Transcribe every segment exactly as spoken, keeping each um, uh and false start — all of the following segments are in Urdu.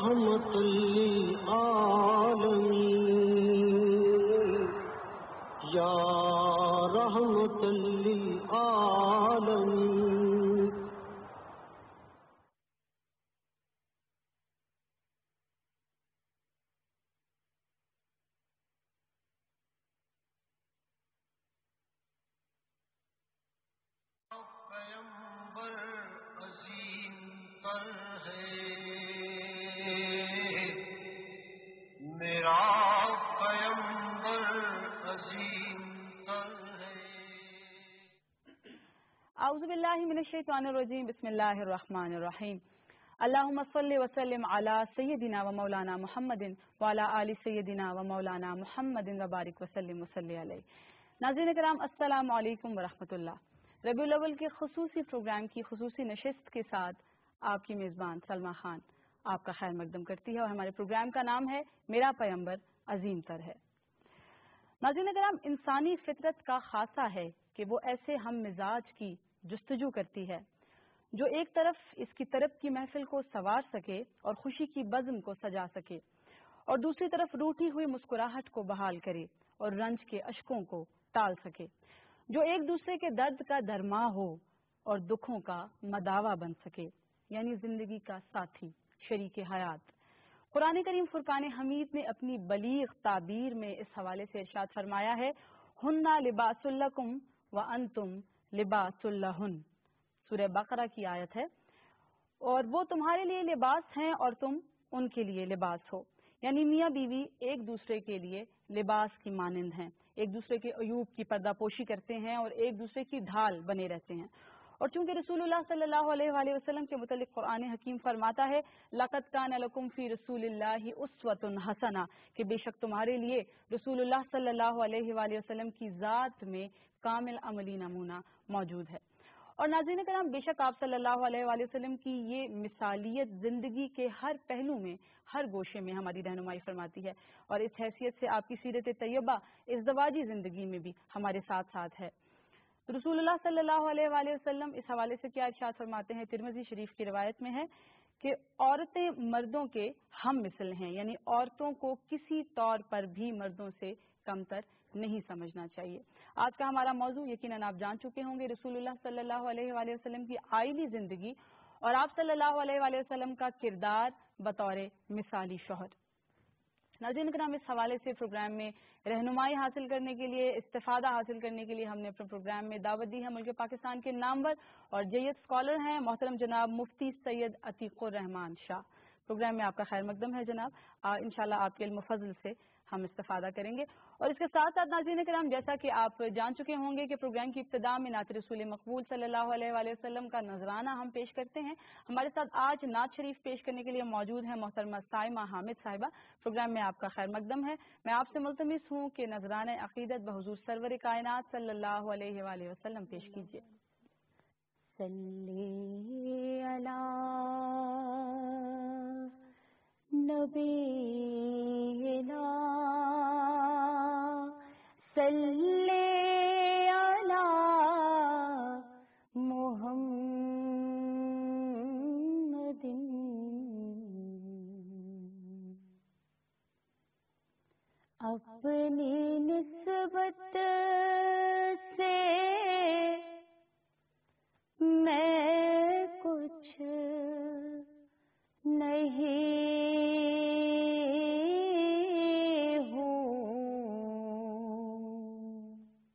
رحمت للعالمین یا رحمت للعالمین. پیمبر عظیم تر ہے میرا پیمبر عظیم تر ہے. اعوذ باللہ من الشیطان الرجیم. بسم اللہ الرحمن الرحیم. اللہم صلی وسلم علی سیدنا و مولانا محمد وعلی آل سیدنا و مولانا محمد وبارک وسلم وصلی علیہ. ناظرین کرام السلام علیکم ورحمۃ اللہ. ربیع الاول کے خصوصی پروگرام کی خصوصی نشست کے ساتھ آپ کی میزبان سلمہ خان آپ کا خیر مقدم کرتی ہے اور ہمارے پروگرام کا نام ہے میرا پیمبر عظیم تر ہے. ناظرین کرام انسانی فطرت کا خاصہ ہے کہ وہ ایسے ہم مزاج کی جستجو کرتی ہے جو ایک طرف اس کی طرف کی محفل کو سنوار سکے اور خوشی کی بزم کو سجا سکے اور دوسری طرف روٹھی ہوئی مسکراہٹ کو بحال کرے اور رنج کے اشکوں کو ٹال سکے، جو ایک دوسرے کے درد کا درما ہو اور دکھوں کا مداوا بن سکے، یعنی زندگی کا ساتھی، شریک حیات. قرآن کریم فرقان حمید نے اپنی بلیغ تعبیر میں اس حوالے سے ارشاد فرمایا ہے ہن لباس لکم وانتم لباس لہن. سورہ بقرہ کی آیت ہے، اور وہ تمہارے لیے لباس ہیں اور تم ان کے لیے لباس ہو. یعنی میاں بیوی ایک دوسرے کے لیے لباس کی مانند ہیں، ایک دوسرے کے عیوب کی پردہ پوشی کرتے ہیں اور ایک دوسرے کی ڈھال بنے رہتے ہیں. اور چونکہ رسول اللہ صلی اللہ علیہ وآلہ وسلم کے متعلق قرآن حکیم فرماتا ہے لَقَدْ كَانَ لَكُمْ فِي رَسُولِ اللَّهِ أُسْوَةٌ حَسَنَةٌ، کہ بے شک تمہارے لیے رسول اللہ صلی اللہ علیہ وآلہ وسلم کی ذات میں کامل عملی نمونہ موجود ہے. اور ناظرین کرام بے شک آپ صلی اللہ علیہ وآلہ وسلم کی یہ مثالیت زندگی کے ہر پہلو میں، ہر گوشے میں ہماری رہنمائی فرماتی ہے، اور اس حیثیت سے آپ کی سیرت طیبہ ازدواجی زندگی میں بھی ہمارے ساتھ ساتھ ہے. رسول اللہ صلی اللہ علیہ وآلہ وسلم اس حوالے سے کیا ارشاد فرماتے ہیں؟ ترمذی شریف کی روایت میں ہے کہ عورتیں مردوں کے ہم مثل ہیں، یعنی عورتوں کو کسی طور پر بھی مردوں سے کمتر نہیں سمجھنا چاہیے. آج کا ہمارا موضوع یقیناً آپ جان چکے ہوں گے رسول اللہ صلی اللہ علیہ وآلہ وسلم کی آئلی زندگی اور آپ صلی اللہ علیہ وآلہ وسلم کا کردار بطور مثالی شوہر. ناظرین کرام اس حوالے سے پروگرام میں رہنمائی حاصل کرنے کے لیے، استفادہ حاصل کرنے کے لیے ہم نے اپنے پروگرام میں دعوت دی ہے ملک پاکستان کے نامور اور جید اسکالر ہیں محترم جناب مفتی سید عتیق الرحمان شاہ. پروگرام میں آپ کا خیر مقدم ہے جناب. انشاءاللہ آپ کے علم و فضل سے ہم استفادہ کریں گے. اور اس کے ساتھ ساتھ ناظرین کرام جیسا کہ آپ جان چکے ہوں گے کہ پروگرام کی ابتدا میں نعت رسول مقبول صلی اللہ علیہ وآلہ وسلم کا نذرانہ ہم پیش کرتے ہیں. ہمارے ساتھ آج نعت شریف پیش کرنے کے لیے موجود ہیں محترمہ سائمہ حامد صاحبہ. پروگرام میں آپ کا خیر مقدم ہے. میں آپ سے ملتمس ہوں کہ نذرانہ عقیدت بحضور سرور کائنات صلی اللہ علیہ وآلہ وسلم پیش کیجیے. صلی علی نبینا صلی علی محمد. اپنی نسبت سے میں کچھ نہیں ہوں،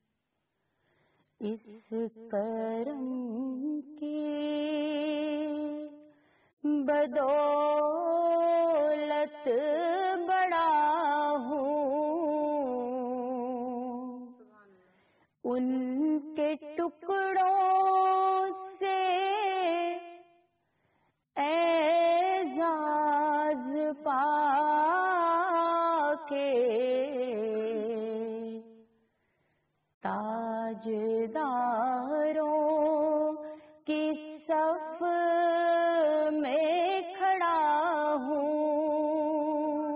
اس کرم کی بدولت بڑا ہوں، ان کے ٹکڑوں سے اعزاز پا کے تاجداروں کی صف میں کھڑا ہوں.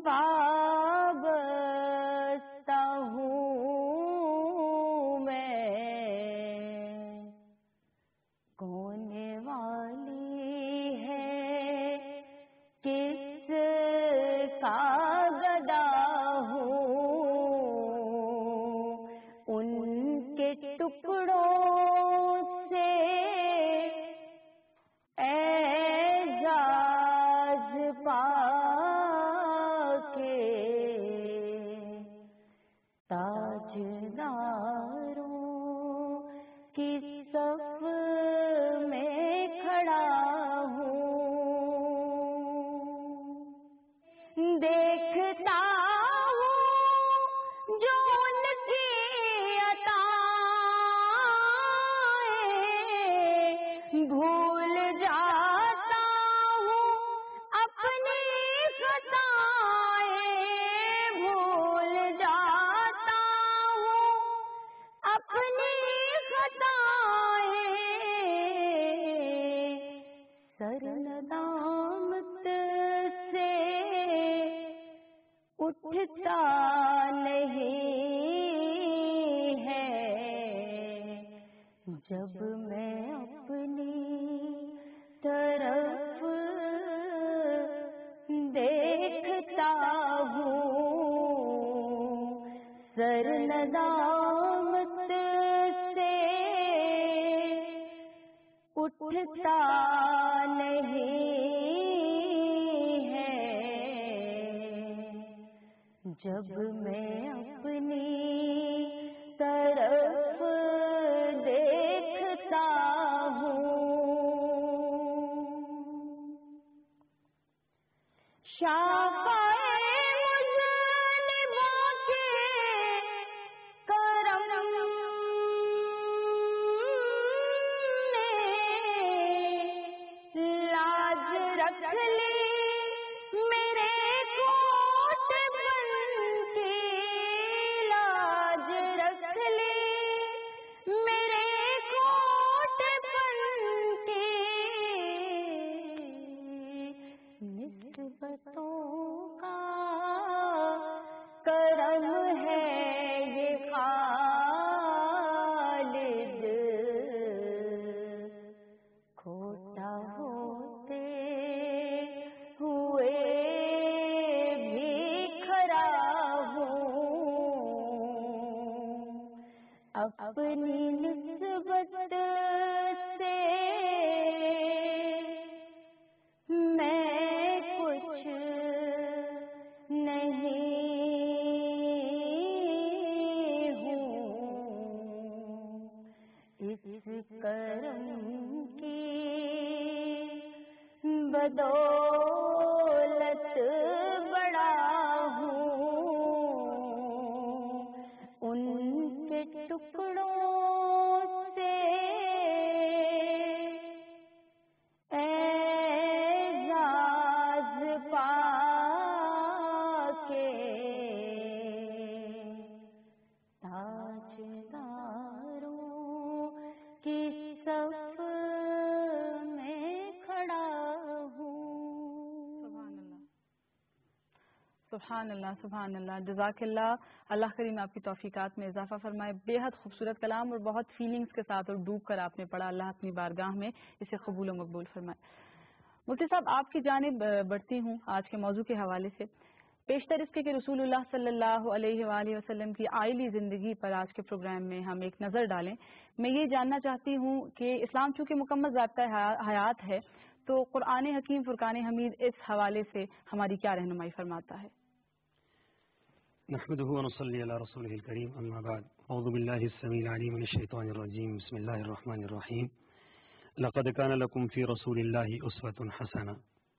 وابستہ ہوں میں، کون والی ہے کس کا گدا ہوں، ان کے ٹکڑوں سے اعزاز پا کے تاجداروں کی صف میں کھڑا ہوں، دیکھتا ہوں جو ان کی عطائیں، بھول جاتا ہوں اپنی خطائیں، بھول جاتا ہوں اپنی خطائیں، سر ندامت سے اٹھتا نہیں ہے، جب میں اپنی طرف دیکھتا ہوں، سر ندامت سے اٹھتا نہیں ہے، جب میں اپنی طرف دیکھتا ہوں، شافعِ مذنبوں کے کرم نے لاج رکھ لی میرے کوٹ بن کی، لاج رکھ لی میرے کوٹ بن کی، نسبتوں کا کرم ہے یہ خالد، کھوٹا ہوتے ہوئے بھی کھڑا ہوں، اپنی نسبت سے میں کچھ نہیں ہوں، اس کرم کی بدولت بڑا ہوں، ان کے ٹکڑوں سے اعزاز پا کے تاجداروں کی صف میں کھڑا ہوں۔ سبحان اللہ سبحان اللہ، جزاک اللہ، اللہ کریم آپ کی توفیقات میں اضافہ فرمائے۔ بے حد خوبصورت کلام اور بہت فیلنگز کے ساتھ اور ڈوب کر آپ نے پڑھا، اللہ اپنی بارگاہ میں اسے قبول و مقبول فرمائے۔ مفتی صاحب آپ کی جانب بڑھتی ہوں آج کے موضوع کے حوالے سے، پیشتر اس کے کہ رسول اللہ صلی اللہ علیہ وآلہ وسلم کی آئلی زندگی پر آج کے پروگرام میں ہم ایک نظر ڈالیں۔ میں یہ جاننا چاہتی ہوں کہ اسلام چونکہ مکمل ضابطہ حیات ہے تو قرآن حکیم فرقان حمید اس حوالے سے ہماری کیا رہنمائی فرماتا ہے؟ نحمده ونصلي على رسوله الكريم، اما بعد، اعوذ بالله السميع العليم من الشيطان الرجيم، بسم الله الرحمن الرحيم، لقد كان لكم في رسول الله اسوة حسنة۔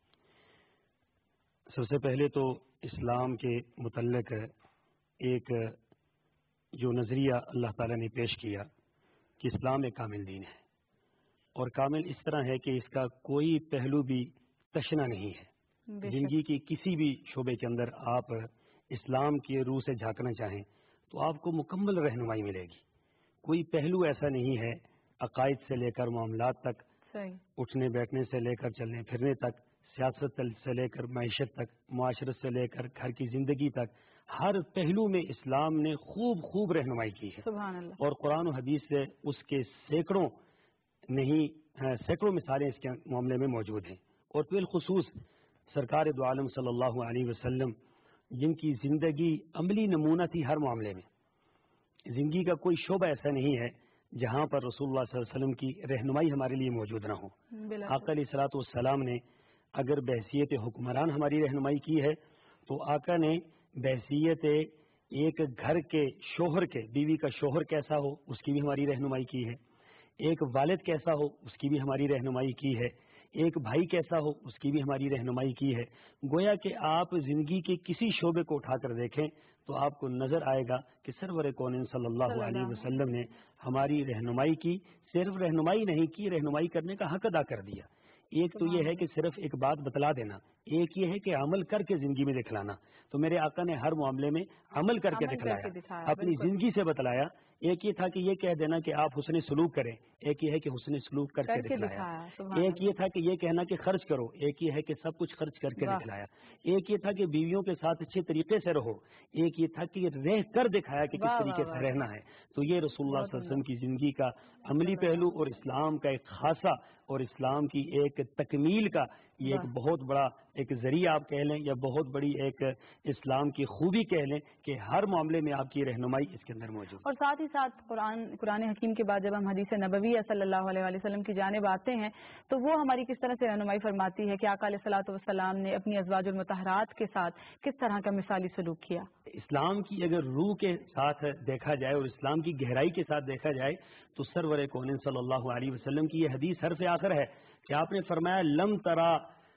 سب سے پہلے تو اسلام کے متعلق ایک جو نظریہ اللہ تعالیٰ نے پیش کیا کہ اسلام ایک کامل دین ہے، اور کامل اس طرح ہے کہ اس کا کوئی پہلو بھی تشنا نہیں ہے۔ زندگی کی کسی بھی شعبے کے اندر آپ اسلام کی روح سے جھانکنا چاہیں تو آپ کو مکمل رہنمائی ملے گی۔ کوئی پہلو ایسا نہیں ہے عقائد سے لے کر معاملات تک، صحیح، اٹھنے بیٹھنے سے لے کر چلنے پھرنے تک، سیاست سے لے کر معیشت تک، معاشرت سے لے کر گھر کی زندگی تک، ہر پہلو میں اسلام نے خوب خوب رہنمائی کی ہے. سبحان اللہ. اور قرآن و حدیث سے اس کے سینکڑوں نہیں سینکڑوں مثالیں اس کے معاملے میں موجود ہیں. اور بالخصوص سرکار دو عالم صلی اللہ علیہ وسلم جن کی زندگی عملی نمونہ تھی ہر معاملے میں. زندگی کا کوئی شعبہ ایسا نہیں ہے جہاں پر رسول اللہ صلی اللہ علیہ وسلم کی رہنمائی ہمارے لیے موجود نہ ہو. آقا علیہ الصلوۃ والسلام نے اگر بحیثیت حکمران ہماری رہنمائی کی ہے تو آقا نے بحیثیت ایک گھر کے شوہر کے، بیوی کا شوہر کیسا ہو اس کی بھی ہماری رہنمائی کی ہے، ایک والد کیسا ہو اس کی بھی ہماری رہنمائی کی ہے، ایک بھائی کیسا ہو اس کی بھی ہماری رہنمائی کی ہے. گویا کہ آپ زندگی کے کسی شعبے کو اٹھا کر دیکھیں تو آپ کو نظر آئے گا کہ سرور کونین صلی اللہ علیہ وسلم نے ہماری رہنمائی کی. صرف رہنمائی نہیں کی، رہنمائی کرنے کا حق ادا کر دیا. ایک تو یہ ہے کہ صرف ایک بات بتلا دینا، ایک یہ ہے کہ عمل کر کے زندگی میں دکھلانا. تو میرے آقا نے ہر معاملے میں عمل کر کے دکھلایا، اپنی زندگی سے بتلایا. ایک یہ تھا کہ یہ کہہ دینا کہ آپ حسن سلوک کریں، ایک یہ ہے کہ حسن سلوک کر کے دکھلایا. ایک یہ تھا کہ یہ کہنا کہ خرچ کرو، ایک یہ ہے کہ سب کچھ خرچ کر کے دکھلایا. ایک یہ تھا کہ بیویوں کے ساتھ اچھے طریقے سے رہو، ایک یہ تھا کہ رہ کر دکھایا کہ کس طریقے سے رہنا ہے. تو یہ رسول اللہ صلی اللہ علیہ وسلم کی زندگی کا عملی پہلو اور اسلام کا ایک خاصہ اور اسلام کی ایک تکمیل کا یہ ایک بہت بڑا ایک ذریعہ آپ کہہ لیں یا بہت بڑی ایک اسلام کی خوبی کہہ لیں کہ ہر معاملے میں آپ کی رہنمائی اس کے اندر موجود. اور ساتھ ہی ساتھ قرآن قرآن حکیم کے بعد جب ہم حدیث نبویہ صلی اللہ علیہ وآلہ وسلم کی جانب آتے ہیں تو وہ ہماری کس طرح سے رہنمائی فرماتی ہے کہ آقا علیہ الصلوۃ والسلام نے اپنی ازواج المطہرات کے ساتھ کس طرح کا مثالی سلوک کیا. اسلام کی اگر روح کے ساتھ دیکھا جائے اور اسلام کی گہرائی کے ساتھ دیکھا جائے تو سرور کونین صلی اللہ علیہ وسلم کی یہ حدیث حرف آخر ہے کہ آپ نے فرمایا لم ترا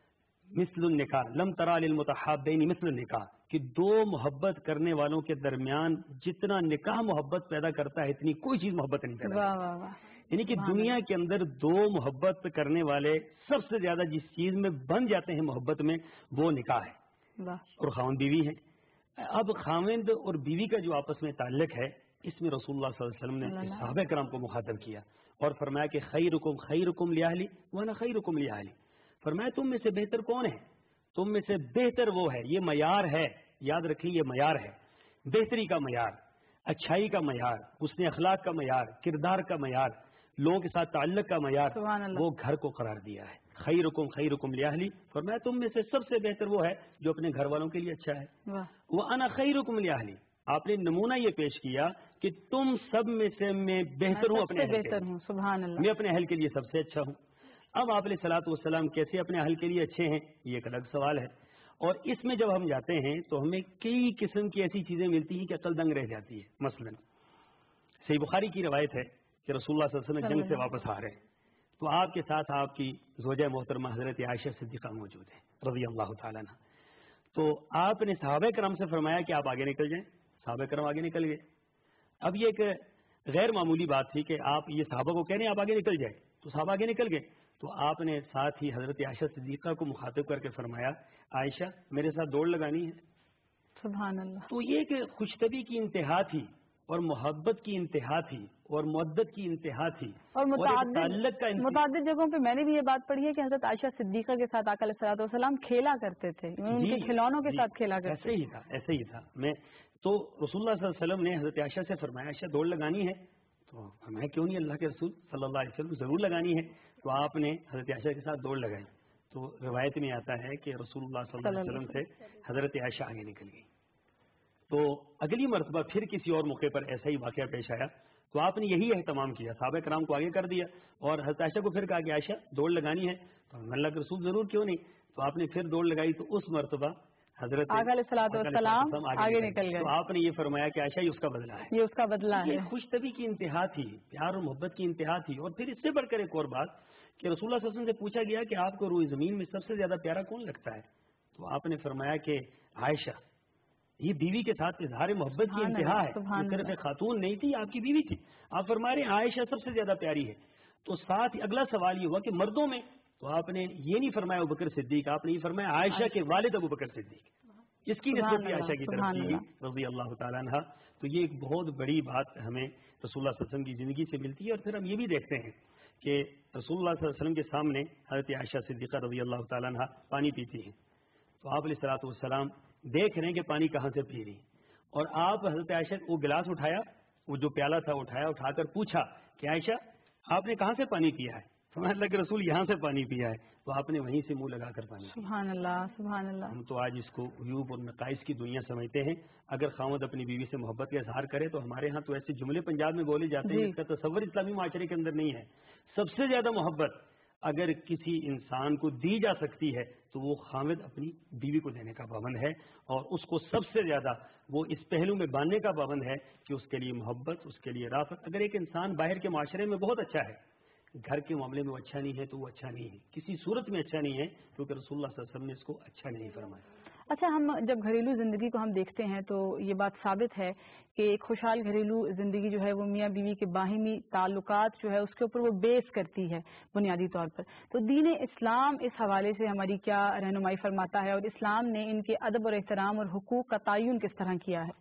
مثل النکاح لم ترا للمتحابین مثل النکاح، کہ دو محبت کرنے والوں کے درمیان جتنا نکاح محبت پیدا کرتا ہے اتنی کوئی چیز محبت نہیں پیدا واہ واہ واہ. یعنی کہ دنیا کے اندر دو محبت کرنے والے سب سے زیادہ جس چیز میں بن جاتے ہیں محبت میں وہ نکاح ہے اور خاوند بیوی ہے. اب خاوند اور بیوی کا جو آپس میں تعلق ہے اس میں رسول اللہ صلی اللہ علیہ وسلم نے صحابہ کرام کو مخاطب کیا اور فرمایا کہ خیرکم خیرکم لأہلی وانا خیرکم لأہلی. فرمایا تم میں سے بہتر کون ہے؟ تم میں سے بہتر وہ ہے. یہ معیار ہے، یاد رکھیں یہ معیار ہے، بہتری کا معیار، اچھائی کا معیار، حسن اخلاق کا معیار، کردار کا معیار، لوگوں کے ساتھ تعلق کا معیار، وہ گھر کو قرار دیا ہے. خیرکم خیرکم لأہلی، فرمایا تم میں سے سب سے بہتر وہ ہے جو اپنے گھر والوں کے لیے اچھا ہے. وانا خیرکم لأہلی، آپ نے نمونہ یہ پیش کیا کہ تم سب میں سے میں بہتر ہوں، اپنے بہتر ہوں. سبحان اللہ. میں اپنے اہل کے لیے سب سے اچھا ہوں. اب آپ علیہ الصلوۃ والسلام کیسے اپنے اہل کے لیے اچھے ہیں یہ ایک الگ سوال ہے. اور اس میں جب ہم جاتے ہیں تو ہمیں کئی قسم کی ایسی چیزیں ملتی ہیں کہ عقل دنگ رہ جاتی ہے. مثلا صحیح بخاری کی روایت ہے کہ رسول اللہ صلی اللہ علیہ وسلم جنگ سے واپس آ رہے ہیں تو آپ کے ساتھ آپ کی زوجہ محترمہ حضرت عائشہ صدیقہ موجود ہیں رضی اللہ تعالیٰ عنہ. تو آپ نے صحابہ کرام سے فرمایا کہ آپ آگے نکل جائیں. صحابہ کرام آگے نکل گئے. اب یہ ایک غیر معمولی بات تھی کہ آپ یہ صحابہ کو کہہ رہے ہیں آپ آگے نکل جائیں، تو صحابہ آگے نکل گئے. تو آپ نے ساتھ ہی حضرت عائشہ صدیقہ کو مخاطب کر کے فرمایا عائشہ میرے ساتھ دوڑ لگانی ہے. سبحان اللہ. تو یہ کہ خوشطبی کی انتہا تھی اور محبت کی انتہا تھی اور مودت کی انتہا تھی اور متعدد کا متعدد جگہوں پہ میں نے بھی یہ بات پڑھی ہے کہ حضرت عائشہ صدیقہ کے ساتھ آقا علیہ الصلوۃ والسلام کھیلا کرتے تھے، ان کے کھلونوں کے ساتھ کھیلا کرتے تھے. ایسے ہی تھا ایسے ہی تھا میں تو رسول اللہ صلی اللہ علیہ وسلم نے حضرت عائشہ سے فرمایا عائشہ دوڑ لگانی ہے. تو فرمایا کیوں نہیں، اللہ کے رسول صلی اللہ علیہ وسلم ضرور لگانی ہے. تو آپ نے حضرت عائشہ کے ساتھ دوڑ لگائی. تو روایت میں آتا ہے کہ رسول اللہ صلی اللہ علیہ وسلم سے حضرت عائشہ آگے نکل گئی. تو اگلی مرتبہ پھر کسی اور موقع پر ایسا ہی واقعہ پیش آیا تو آپ نے یہی اہتمام کیا، صحابہ کرام کو آگے کر دیا اور حضرت عائشہ کو پھر کہا کہ عائشہ دوڑ لگانی ہے. تو اللہ کے رسول ضرور کیوں نہیں. تو آپ نے پھر دوڑ لگائی تو اس مرتبہ حضرت آقا علیہ الصلوۃ والسلام آگے نکل گئے. تو آپ نے یہ فرمایا کہ عائشہ یہ اس کا بدلہ ہے، یہ اس کا بدلہ ہے. یہ خوش طبی کی انتہا تھی، پیار اور محبت کی انتہا تھی. اور پھر اس سے بڑھ کر ایک اور بات کہ رسول اللہ صلی اللہ علیہ وسلم سے پوچھا گیا کہ آپ کو روئے زمین میں سب سے زیادہ پیارا کون لگتا ہے؟ تو آپ نے فرمایا کہ عائشہ. یہ بیوی کے ساتھ اظہار محبت کی انتہا ہے، صرف ایک خاتون نہیں تھی، آپ کی بیوی تھی. آپ فرما رہے ہیں عائشہ سب سے زیادہ پیاری ہے. تو ساتھ ہی اگلا سوال یہ ہوا کہ مردوں میں تو آپ نے یہ نہیں فرمایا ابو بکر صدیق، آپ نے یہ فرمایا عائشہ کے والد ابو بکر صدیق، اس کی نسبت بھی عائشہ کی طرف کی رضی اللہ تعالیٰ عنہ. تو یہ ایک بہت بڑی بات ہمیں رسول اللہ صلی اللہ علیہ وسلم کی زندگی سے ملتی ہے. اور پھر ہم یہ بھی دیکھتے ہیں کہ رسول اللہ صلی اللہ علیہ وسلم کے سامنے حضرت عائشہ صدیقہ رضی اللہ تعالیٰ عنہ پانی پیتی ہیں، تو آپ علیہ الصلوۃ والسلام دیکھ رہے ہیں کہ پانی کہاں سے پی رہی ہیں، اور آپ حضرت عائشہ وہ گلاس اٹھایا، وہ جو پیالہ تھا اٹھایا، اٹھا کر پوچھا کہ عائشہ آپ نے کہاں سے پانی پیا ہے؟ فرمایا اللہ کے رسول یہاں سے پانی پیا ہے، تو آپ نے وہیں سے منہ لگا کر پانی پیا۔ سبحان اللہ سبحان اللہ۔ ہم تو آج اس کو عیوب اور نقائص کی دنیا سمجھتے ہیں۔ اگر خاوند اپنی بیوی سے محبت کا اظہار کرے تو ہمارے ہاں تو ایسے جملے پنجاب میں بولے جاتے ہیں جی۔ جس کا تصور اسلامی معاشرے کے اندر نہیں ہے۔ سب سے زیادہ محبت اگر کسی انسان کو دی جا سکتی ہے تو وہ خاوند اپنی بیوی کو دینے کا پابند ہے، اور اس کو سب سے زیادہ وہ اس پہلو میں باندھنے کا پابند ہے کہ اس کے لیے محبت، اس کے لیے رافت۔ اگر ایک انسان باہر کے معاشرے میں بہت اچھا ہے، گھر کے معاملے میں وہ اچھا نہیں ہے تو وہ اچھا نہیں ہے، کسی صورت میں اچھا نہیں ہے، کیونکہ رسول اللہ صلی اللہ علیہ وسلم نے اس کو اچھا نہیں فرمایا۔ اچھا، ہم جب گھریلو زندگی کو ہم دیکھتے ہیں تو یہ بات ثابت ہے کہ ایک خوشحال گھریلو زندگی جو ہے وہ میاں بیوی کے باہمی تعلقات جو ہے اس کے اوپر وہ بیس کرتی ہے بنیادی طور پر۔ تو دین اسلام اس حوالے سے ہماری کیا رہنمائی فرماتا ہے، اور اسلام نے ان کے ادب اور احترام اور حقوق کا تعین کس طرح کیا ہے؟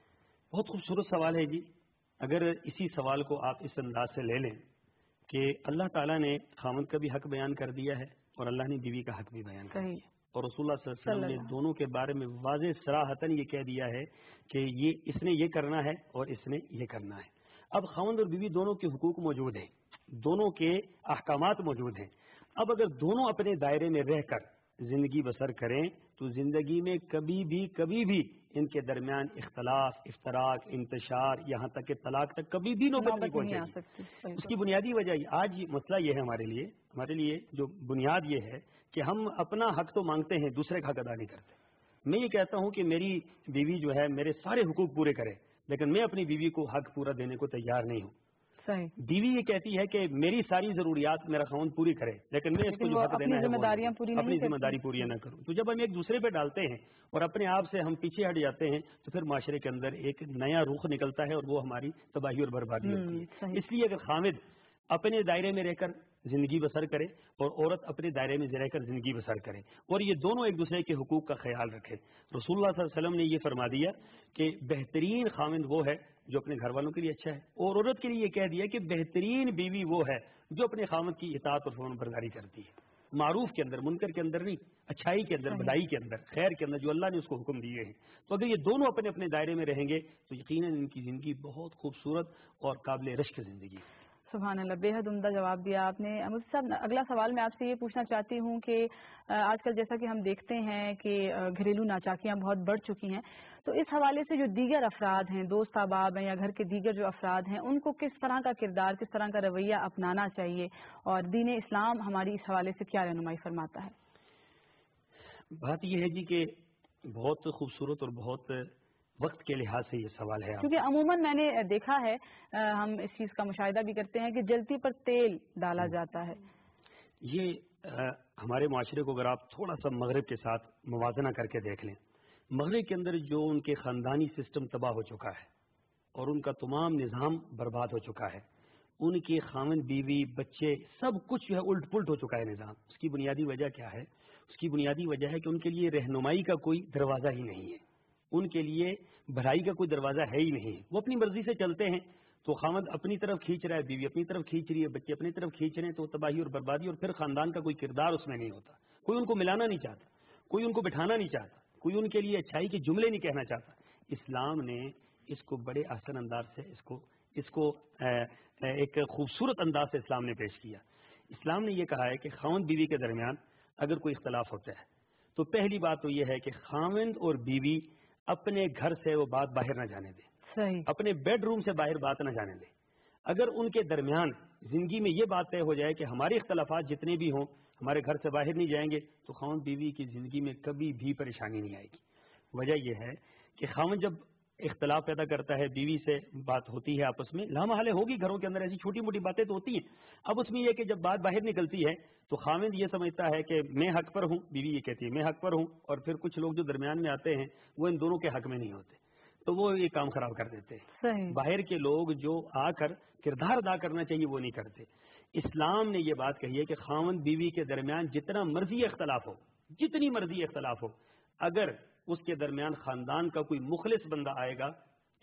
بہت خوبصورت سوال ہے جی۔ اگر اسی سوال کو آپ اس انداز سے لے لیں کہ اللہ تعالیٰ نے خاوند کا بھی حق بیان کر دیا ہے اور اللہ نے بیوی کا حق بھی بیان کر دیا، اور رسول اللہ صلی اللہ علیہ وسلم نے دونوں کے بارے میں واضح صراحتاً یہ کہہ دیا ہے کہ یہ اس نے یہ کرنا ہے اور اس نے یہ کرنا ہے۔ اب خاوند اور بیوی دونوں کے حقوق موجود ہیں، دونوں کے احکامات موجود ہیں۔ اب اگر دونوں اپنے دائرے میں رہ کر زندگی بسر کریں تو زندگی میں کبھی بھی کبھی بھی ان کے درمیان اختلاف، افتراق، انتشار، یہاں تک کہ طلاق تک کبھی بھی نوبت نہیں پہنچے گی۔ اس کی بنیادی وجہ آج یہ مسئلہ یہ ہے ہمارے لیے ہمارے لیے جو بنیاد یہ ہے کہ ہم اپنا حق تو مانگتے ہیں، دوسرے کا حق ادا نہیں کرتے۔ میں یہ کہتا ہوں کہ میری بیوی جو ہے میرے سارے حقوق پورے کرے، لیکن میں اپنی بیوی کو حق پورا دینے کو تیار نہیں ہوں۔ صحیح۔ بیوی یہ کہتی ہے کہ میری ساری ضروریات میرا خاوند پوری کرے، لیکن میں اس کو جو حق دینا ہے ذمہ داریاں پوری نہیں اپنی ذمہ داری پوری نہ کروں۔ تو جب ہم ایک دوسرے پہ ڈالتے ہیں اور اپنے آپ سے ہم پیچھے ہٹ جاتے ہیں تو پھر معاشرے کے اندر ایک نیا رخ نکلتا ہے اور وہ ہماری تباہی اور بربادی ہوتی ہے۔ اس لیے اگر خاوند اپنے دائرے میں رہ کر زندگی بسر کرے اور عورت اپنے دائرے میں رہ کر زندگی بسر کرے اور یہ دونوں ایک دوسرے کے حقوق کا خیال رکھے، رسول اللہ صلی اللہ علیہ وسلم نے یہ فرما دیا کہ بہترین خاوند وہ ہے جو اپنے گھر والوں کے لیے اچھا ہے، اور عورت کے لیے یہ کہہ دیا کہ بہترین بیوی وہ ہے جو اپنے خاوند کی اطاعت اور فرمان برداری کرتی ہے، معروف کے اندر، منکر کے اندر نہیں، اچھائی کے اندر، بھلائی کے اندر، خیر کے اندر جو اللہ نے اس کو حکم دیے ہیں۔ تو اگر یہ دونوں اپنے اپنے دائرے میں رہیں گے تو یقیناً ان کی زندگی بہت خوبصورت اور قابل رشک زندگی ہے۔ سبحان اللہ، بے حد عمدہ جواب دیا آپ نے۔ مفتی صاحب، اگلا سوال میں آپ سے یہ پوچھنا چاہتی ہوں کہ آج کل جیسا کہ ہم دیکھتے ہیں کہ گھریلو ناچاکیاں بہت بڑھ چکی ہیں، تو اس حوالے سے جو دیگر افراد ہیں، دوست احباب ہیں یا گھر کے دیگر جو افراد ہیں، ان کو کس طرح کا کردار، کس طرح کا رویہ اپنانا چاہیے، اور دین اسلام ہماری اس حوالے سے کیا رہنمائی فرماتا ہے؟ بات یہ ہے جی کہ بہت خوبصورت اور بہت وقت کے لحاظ سے یہ سوال ہے، کیونکہ عموماً میں نے دیکھا ہے، ہم اس چیز کا مشاہدہ بھی کرتے ہیں کہ جلتی پر تیل ڈالا جاتا ہے۔ یہ ہمارے معاشرے کو اگر آپ تھوڑا سا مغرب کے ساتھ موازنہ کر کے دیکھ لیں، مغرب کے اندر جو ان کے خاندانی سسٹم تباہ ہو چکا ہے اور ان کا تمام نظام برباد ہو چکا ہے، ان کے خاوند بیوی بچے سب کچھ جو ہے الٹ پلٹ ہو چکا ہے نظام۔ اس کی بنیادی وجہ کیا ہے؟ اس کی بنیادی وجہ ہے کہ ان کے لیے رہنمائی کا کوئی دروازہ ہی نہیں ہے، ان کے لیے بھلائی کا کوئی دروازہ ہے ہی نہیں، وہ اپنی مرضی سے چلتے ہیں۔ تو خاوند اپنی طرف کھینچ رہا ہے، بیوی اپنی طرف کھینچ رہی ہے، بچے اپنی طرف کھینچ رہے ہیں، تو تباہی اور بربادی، اور پھر خاندان کا کوئی کردار اس میں نہیں ہوتا، کوئی ان کو ملانا نہیں چاہتا، کوئی ان کو بٹھانا نہیں چاہتا، کوئی ان کے لیے اچھائی کے جملے نہیں کہنا چاہتا۔ اسلام نے اس کو بڑے آسان انداز سے اس کو اس کو ایک خوبصورت انداز سے اسلام نے پیش کیا۔ اسلام نے یہ کہا ہے کہ خاوند بیوی کے درمیان اگر کوئی اختلاف ہوتا ہے تو پہلی بات تو یہ ہے کہ خاوند اور بیوی اپنے گھر سے وہ بات باہر نہ جانے دیں، صحیح، اپنے بیڈ روم سے باہر بات نہ جانے دیں۔ اگر ان کے درمیان زندگی میں یہ بات طے ہو جائے کہ ہمارے اختلافات جتنے بھی ہوں ہمارے گھر سے باہر نہیں جائیں گے، تو خاوند بیوی کی زندگی میں کبھی بھی پریشانی نہیں آئے گی۔ وجہ یہ ہے کہ خاوند جب اختلاف پیدا کرتا ہے، بیوی سے بات ہوتی ہے آپس میں، لامحالے ہوگی، گھروں کے اندر ایسی چھوٹی موٹی باتیں تو ہوتی ہیں۔ اب اس میں یہ کہ جب بات باہر نکلتی ہے تو خاوند یہ سمجھتا ہے کہ میں حق پر ہوں، بیوی یہ کہتی ہے میں حق پر ہوں، اور پھر کچھ لوگ جو درمیان میں آتے ہیں وہ ان دونوں کے حق میں نہیں ہوتے، تو وہ یہ کام خراب کر دیتے ہیں۔ باہر کے لوگ جو آ کر کردار ادا کرنا چاہیے وہ نہیں کرتے۔ اسلام نے یہ بات کہی ہے کہ خاوند بیوی کے درمیان جتنا مرضی اختلاف ہو، جتنی مرضی اختلاف ہو، اگر اس کے درمیان خاندان کا کوئی مخلص بندہ آئے گا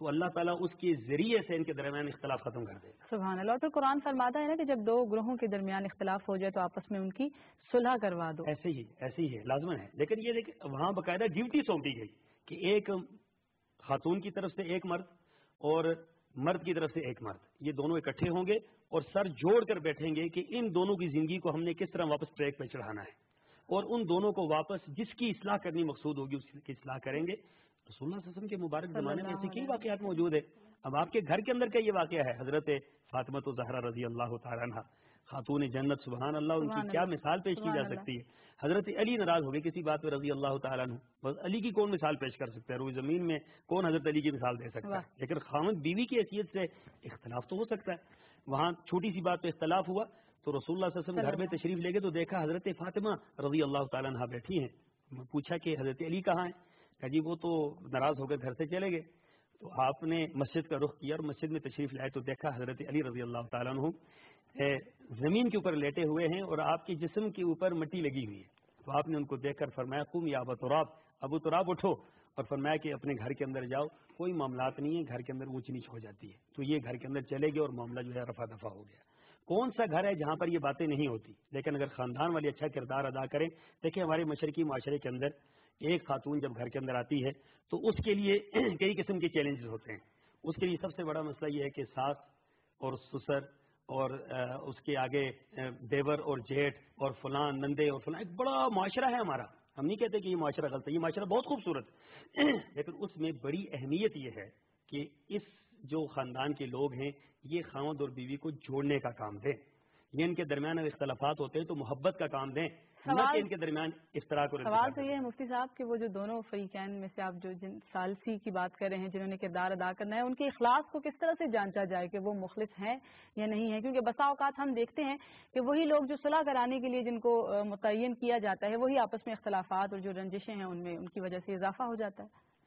تو اللہ تعالیٰ اس کے ذریعے سے ان کے درمیان اختلاف ختم کر دے گا. سبحان اللہ. اور پھر قرآن فرماتا ہے نا کہ جب دو گروہوں کے درمیان اختلاف ہو جائے تو آپس میں ان کی صلح کروا دو. ایسے ہی ایسے ہی ہے، لازمن ہے. لیکن یہ دیکھیں وہاں باقاعدہ ڈیوٹی سونپی گئی کہ ایک خاتون کی طرف سے ایک مرد اور مرد کی طرف سے ایک مرد، یہ دونوں اکٹھے ہوں گے اور سر جوڑ کر بیٹھیں گے کہ ان دونوں کی زندگی کو ہم نے کس طرح واپس ٹریک پہ چڑھانا ہے، اور ان دونوں کو واپس جس کی اصلاح کرنی مقصود ہوگی اس کی اصلاح کریں گے. رسول اللہ صلی اللہ علیہ وسلم کے مبارک زمانے میں ایسے کئی واقعات موجود ہیں. اب آپ کے گھر کے اندر کا یہ واقعہ ہے، حضرت فاطمہ الزہرا رضی اللہ تعالیٰ عنہ، خاتون جنت، سبحان اللہ، ان کی کیا مثال پیش کی جا سکتی ہے. حضرت علی ناراض ہو گئے کسی بات پہ رضی اللہ تعالیٰ عنہ، بس علی کی کون مثال پیش کر سکتا ہے؟ روئے زمین میں کون حضرت علی کی مثال دے سکتا ہے؟ لیکن خاوند بیوی کی حیثیت سے اختلاف تو ہو سکتا ہے. وہاں چھوٹی سی بات پہ اختلاف ہوا تو رسول اللہ صلی اللہ علیہ وسلم گھر میں تشریف لے گئے تو دیکھا حضرت فاطمہ رضی اللہ تعالیٰ عنہ بیٹھی ہیں. پوچھا کہ حضرت علی کہاں ہیں؟ کہ جی وہ تو ناراض ہو کر گھر سے چلے گئے. تو آپ نے مسجد کا رخ کیا اور مسجد میں تشریف لائے تو دیکھا حضرت علی رضی اللہ تعالیٰ عنہ زمین کے اوپر لیٹے ہوئے ہیں اور آپ کے جسم کے اوپر مٹی لگی ہوئی ہے. تو آپ نے ان کو دیکھ کر فرمایا قم یا ابا تراب، ابو تراب اٹھو، اور فرمایا کہ اپنے گھر کے اندر جاؤ، کوئی معاملات نہیں ہے، گھر کے اندر اونچ نیچ ہو جاتی ہے. تو یہ گھر کے اندر چلے گئے اور معاملہ جو ہے رفع دفع ہو گیا. کون سا گھر ہے جہاں پر یہ باتیں نہیں ہوتی؟ لیکن اگر خاندان والے اچھا کردار ادا کریں. دیکھیں ہمارے مشرقی معاشرے کے اندر ایک خاتون جب گھر کے اندر آتی ہے تو اس کے لیے کئی قسم کے چیلنجز ہوتے ہیں. اس کے لیے سب سے بڑا مسئلہ یہ ہے کہ ساس اور سسر اور اس کے آگے دیور اور جیٹھ اور فلان نندے اور فلان، ایک بڑا معاشرہ ہے ہمارا. ہم نہیں کہتے کہ یہ معاشرہ غلط ہے، یہ معاشرہ بہت خوبصورت ہے، لیکن اس میں بڑی اہمیت یہ ہے کہ اس جو خاندان کے لوگ ہیں یہ خاوند اور بیوی کو جوڑنے کا کام دیں. یہ ان کے درمیان اگر اختلافات ہوتے ہیں تو محبت کا کام دیں، نہ کہ ان کے درمیان اشتراک. اور سوال تو یہ ہے مفتی صاحب کہ وہ جو دونوں فریقین میں سے آپ جو جن ثالثی کی بات کر رہے ہیں جنہوں نے کردار ادا کرنا ہے، ان کے اخلاص کو کس طرح سے جانچا جائے کہ وہ مخلص ہیں یا نہیں ہے؟ کیونکہ بسا اوقات ہم دیکھتے ہیں کہ وہی لوگ جو صلح کرانے کے لیے جن کو متعین کیا جاتا ہے وہی آپس میں اختلافات اور جو رنجشیں ہیں ان میں ان کی وجہ سے اضافہ ہو جاتا ہے.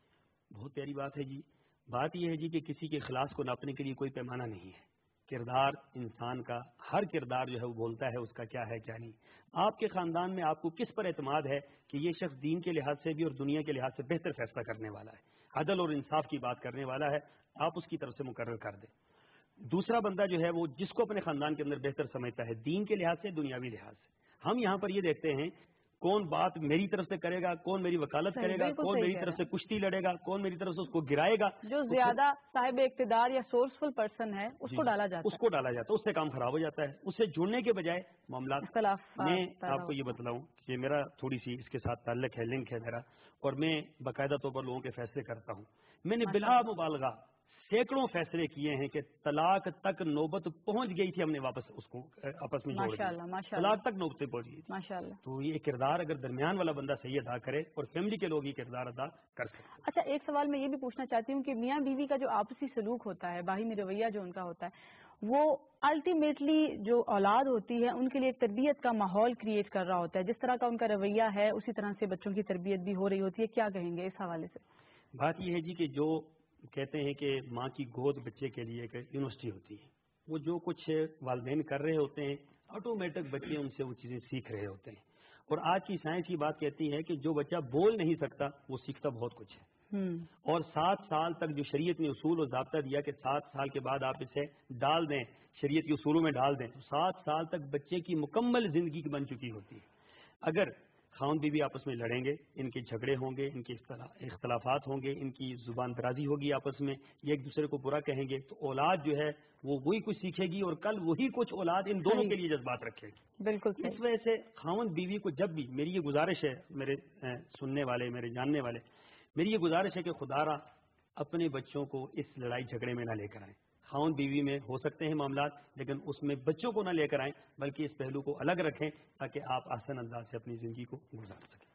بہت پیاری بات ہے جی. بات یہ ہے جی کہ کسی کے اخلاص کو ناپنے کے لیے کوئی پیمانہ نہیں ہے. کردار انسان کا، ہر کردار جو ہے وہ بولتا ہے اس کا کیا ہے کیا نہیں. آپ کے خاندان میں آپ کو کس پر اعتماد ہے کہ یہ شخص دین کے لحاظ سے بھی اور دنیا کے لحاظ سے بہتر فیصلہ کرنے والا ہے، عدل اور انصاف کی بات کرنے والا ہے، آپ اس کی طرف سے مقرر کر دیں. دوسرا بندہ جو ہے وہ جس کو اپنے خاندان کے اندر بہتر سمجھتا ہے دین کے لحاظ سے، دنیاوی لحاظ سے. ہم یہاں پر یہ دیکھتے ہیں کون بات میری طرف سے کرے گا، کون میری وکالت کرے گا، کون میری طرف سے کشتی لڑے گا، کون میری طرف سے اس کو گرائے گا. جو زیادہ صاحب اقتدار یا سورسفل پرسن ہے اس کو ڈالا جاتا ہے اس کو ڈالا جاتا ہے اس سے کام خراب ہو جاتا ہے. اس سے جڑنے کے بجائے معاملات. میں آپ کو یہ بتلاؤں کہ میرا تھوڑی سی اس کے ساتھ تعلق ہے، لنک ہے میرا، اور میں باقاعدہ طور پر لوگوں کے فیصلے کرتا ہوں. میں نے بلا مبالغہ سینکڑوں فیصلے کیے ہیں کہ طلاق تک نوبت پہنچ گئی تھی، ہم نے واپس اس کو آپس میں جوڑ دیا، طلاق تک نوبت پہنچ گئی تھی. تو یہ کردار اگر درمیان والا بندہ صحیح ادا کرے اور فیملی کے لوگ یہ کردار ادا کر سکتے. اچھا ایک سوال میں یہ بھی پوچھنا چاہتی ہوں کہ میاں بیوی کا جو آپسی سلوک ہوتا ہے، باہمی رویہ جو ان کا ہوتا ہے، وہ الٹیمیٹلی جو اولاد ہوتی ہے ان کے لیے ایک تربیت کا ماحول کریٹ کر رہا ہوتا ہے. جس طرح کا ان کا رویہ ہے اسی طرح سے بچوں کی تربیت بھی ہو رہی ہوتی ہے. کیا کہیں گے اس حوالے سے؟ بات یہ ہے جی کہ جو کہتے ہیں کہ ماں کی گود بچے کے لیے ایک یونیورسٹی ہوتی ہے. وہ جو کچھ والدین کر رہے ہوتے ہیں آٹومیٹک بچے ان سے وہ چیزیں سیکھ رہے ہوتے ہیں. اور آج کی سائنس کی بات کہتی ہے کہ جو بچہ بول نہیں سکتا وہ سیکھتا بہت کچھ ہے. اور سات سال تک جو شریعت نے اصول اور ضابطہ دیا کہ سات سال کے بعد آپ اسے ڈال دیں، شریعت کے اصولوں میں ڈال دیں، تو سات سال تک بچے کی مکمل زندگی بن چکی ہوتی ہے. اگر خاوند بیوی آپس میں لڑیں گے، ان کے جھگڑے ہوں گے، ان کے اختلافات ہوں گے، ان کی زبان درازی ہوگی آپس میں، یہ ایک دوسرے کو برا کہیں گے، تو اولاد جو ہے وہ وہی کچھ سیکھے گی اور کل وہی کچھ اولاد ان دونوں کے لیے جذبات رکھے گی. بالکل. اس وجہ سے خاوند بیوی کو جب بھی، میری یہ گزارش ہے، میرے سننے والے، میرے جاننے والے، میری یہ گزارش ہے کہ خدا را اپنے بچوں کو اس لڑائی جھگڑے میں نہ لے کر آئیں. خاوند بیوی میں ہو سکتے ہیں معاملات، لیکن اس میں بچوں کو نہ لے کر آئیں، بلکہ اس پہلو کو الگ رکھیں تاکہ آپ آسان انداز سے اپنی زندگی کو گزار سکیں.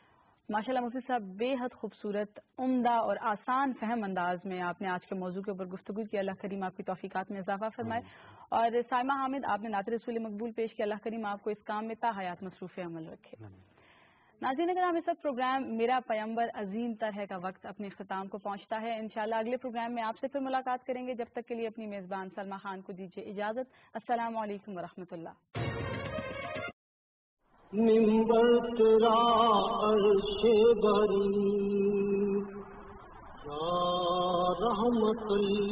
ماشاء اللہ مفتی صاحب، بے حد خوبصورت، عمدہ اور آسان فہم انداز میں آپ نے آج کے موضوع کے اوپر گفتگو کی. اللہ کریم آپ کی توفیقات میں اضافہ فرمائے. اور سائمہ حامد، آپ نے نعت رسول مقبول پیش کیا. اللہ کریم آپ کو اس کام میں تا حیات مصروف عمل رکھے. ناظرین اگر اس وقت پروگرام میرا پیمبر عظیم تر ہے کا وقت اپنے اختتام کو پہنچتا ہے. انشاءاللہ اگلے پروگرام میں آپ سے پھر ملاقات کریں گے. جب تک کے لیے اپنی میزبان سلمہ خان کو دیجیے اجازت. السلام علیکم ورحمۃ اللہ. منبر تیرا عرش بری یا رحمت رحمت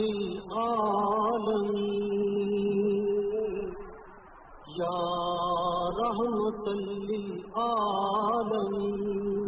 للعالمین یا رحمت للعالمین